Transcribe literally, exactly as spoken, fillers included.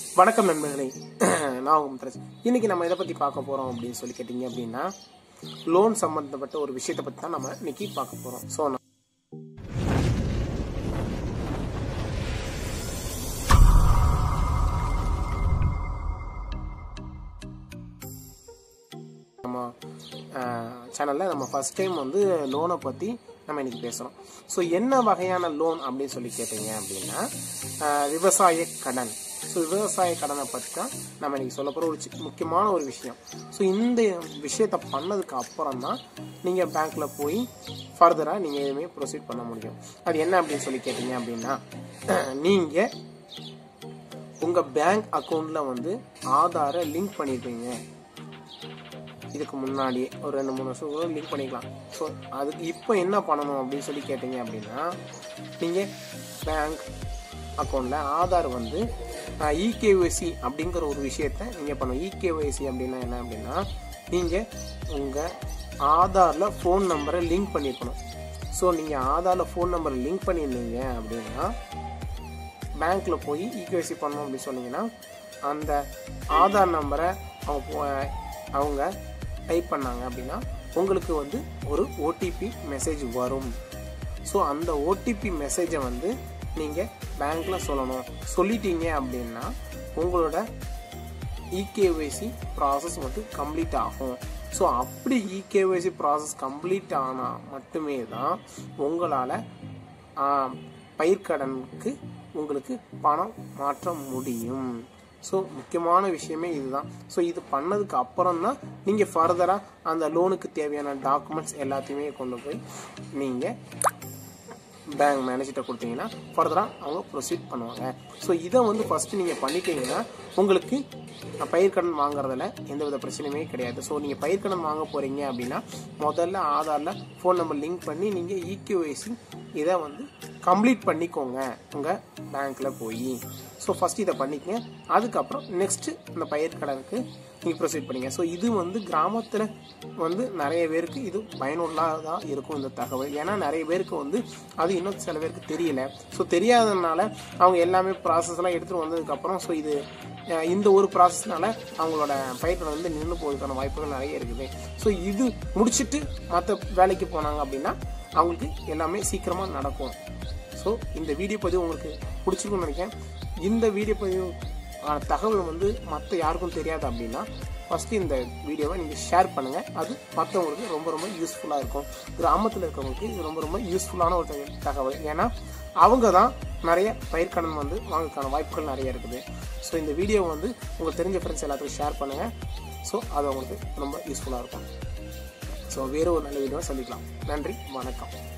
வணக்கம் நண்பர்களே, நான் உங்க முத்துராஜ். இன்னைக்கு நம்ம இதை பத்தி பார்க்க போறோம் அப்படின்னு சொல்லி கேட்டீங்க அப்படின்னா, லோன் சம்பந்தப்பட்ட ஒரு விஷயத்தை பத்தி தான் நம்ம இன்னைக்கு பார்க்க போறோம். ஸோ நம்ம சேனல்ல நம்ம ஃபர்ஸ்ட் டைம் வந்து லோனை பத்தி நம்ம இன்னைக்கு பேசுறோம். ஸோ என்ன வகையான லோன் அப்படின்னு சொல்லி கேட்டீங்க அப்படின்னா, விவசாய கடன். ஸோ விவசாய கடனை பற்றி தான் நம்ம இன்னைக்கு சொல்ல போகிற ஒரு முக்கியமான ஒரு விஷயம். ஸோ இந்த விஷயத்த பண்ணதுக்கு அப்புறம் தான் நீங்கள் பேங்க்கில் போய் ஃபர்தராக நீங்கள் எதுவுமே ப்ரொசீட் பண்ண முடியும். அது என்ன அப்படின்னு சொல்லி கேட்டீங்க அப்படின்னா, நீங்கள் உங்கள் பேங்க் அக்கௌண்ட்டில் வந்து ஆதாரை லிங்க் பண்ணியிருப்பீங்க. இதுக்கு முன்னாடியே ஒரு ரெண்டு மூணு வருஷம் கூட லிங்க் பண்ணிக்கலாம். ஸோ அதுக்கு இப்போ என்ன பண்ணணும் அப்படின்னு சொல்லி கேட்டீங்க அப்படின்னா, நீங்கள் பேங்க் அக்கௌண்ட்டில் ஆதார் வந்து இகேஒய்சி அப்படிங்கிற ஒரு விஷயத்த நீங்கள் பண்ணணும். இகேஒய்சி அப்படின்னா என்ன அப்படின்னா, நீங்கள் உங்கள் ஆதாரில் ஃபோன் நம்பரை லிங்க் பண்ணியிருக்கணும். ஸோ நீங்கள் ஆதாரில் ஃபோன் நம்பரை லிங்க் பண்ணியிருந்தீங்க அப்படின்னா, பேங்க்கில் போய் இகேஒய்சி பண்ணணும் அப்படின்னு சொன்னீங்கன்னா, அந்த ஆதார் நம்பரை அவங்க அவங்க டைப் பண்ணாங்க அப்படின்னா உங்களுக்கு வந்து ஒரு ஓடிபி மெசேஜ் வரும். ஸோ அந்த ஓடிபி மெசேஜை வந்து நீங்கள் பேங்க்கில் சொல்லணும். சொல்லிட்டீங்க அப்படின்னா உங்களோட இகேஒய்சி ப்ராசஸ் வந்து கம்ப்ளீட் ஆகும். ஸோ அப்படி இகேஒய்சி ப்ராசஸ் கம்ப்ளீட் ஆனால் மட்டுமே தான் உங்களால் பயிர்க்கடனுக்கு உங்களுக்கு பணம் மாற்ற முடியும். ஸோ முக்கியமான விஷயமே இதுதான். ஸோ இது பண்ணதுக்கு அப்புறம் தான் நீங்கள் ஃபர்தராக அந்த லோனுக்கு தேவையான டாக்குமெண்ட்ஸ் எல்லாத்தையுமே கொண்டு போய் நீங்கள் பேங்க் மேனேஜர்கிட்ட கொடுத்தீங்கன்னா ஃபர்தராக அவங்க ப்ரொசீட் பண்ணுவாங்க. ஸோ இதை வந்து ஃபஸ்ட்டு நீங்கள் பண்ணிட்டீங்கன்னா உங்களுக்கு பயிர்க்கடன் வாங்குறதுல எந்த வித பிரச்சனையுமே கிடையாது. ஸோ நீங்கள் பயிர்க்கடன் வாங்க போகிறீங்க அப்படின்னா முதல்ல ஆதாரில் ஃபோன் நம்பர் லிங்க் பண்ணி நீங்கள் இகேஒய்சி இதை வந்து கம்ப்ளீட் பண்ணிக்கோங்க உங்கள் பேங்க்கில் போய். ஸோ ஃபஸ்ட் இதை பண்ணிக்கங்க. அதுக்கப்புறம் நெக்ஸ்ட்டு இந்த பயிர்க்கடனுக்கு நீங்கள் ப்ரொசீட் பண்ணிங்க. ஸோ இது வந்து கிராமத்தில் வந்து நிறைய பேருக்கு இது பயனுள்ளதாக இருக்கும் இந்த தகவல். ஏன்னா நிறைய பேருக்கு வந்து அது இன்னும் சில பேருக்கு தெரியல. ஸோ தெரியாததுனால அவங்க எல்லாமே ப்ராசஸ்லாம் எடுத்துகிட்டு வந்ததுக்கப்புறம் ஸோ இது இந்த ஒரு ப்ராசஸ்னால அவங்களோட பயிர்க்கடன் வந்து நின்று போவதுக்கான வாய்ப்புகள் நிறைய இருக்குது. ஸோ இது முடிச்சுட்டு மற்ற வேலைக்கு போனாங்க அப்படின்னா அவங்களுக்கு எல்லாமே சீக்கிரமாக நடக்கும். ஸோ இந்த வீடியோ பதிவு உங்களுக்கு பிடிச்சிருக்குன்னு நினைக்கிறேன். இந்த வீடியோ பதிவு தகவல் வந்து மற்ற யாருக்கும் தெரியாது அப்படின்னா ஃபஸ்ட்டு இந்த வீடியோவை நீங்கள் ஷேர் பண்ணுங்கள். அது மற்றவங்களுக்கு ரொம்ப ரொம்ப யூஸ்ஃபுல்லாக இருக்கும். கிராமத்தில் இருக்கிறவங்களுக்கு இது ரொம்ப ரொம்ப யூஸ்ஃபுல்லான ஒரு தகவல். ஏன்னா அவங்க தான் நிறைய பயிர்க்கடன் வந்து வாங்கறதுக்கான வாய்ப்புகள் நிறைய இருக்குது. ஸோ இந்த வீடியோவை வந்து உங்களுக்கு தெரிஞ்ச ஃப்ரெண்ட்ஸ் எல்லாத்துக்கும் ஷேர் பண்ணுங்கள். ஸோ அது அவங்களுக்கு ரொம்ப யூஸ்ஃபுல்லாக இருக்கும். ஸோ வேறு ஒரு நல்ல வீடியோவை சந்திக்கலாம். நன்றி, வணக்கம்.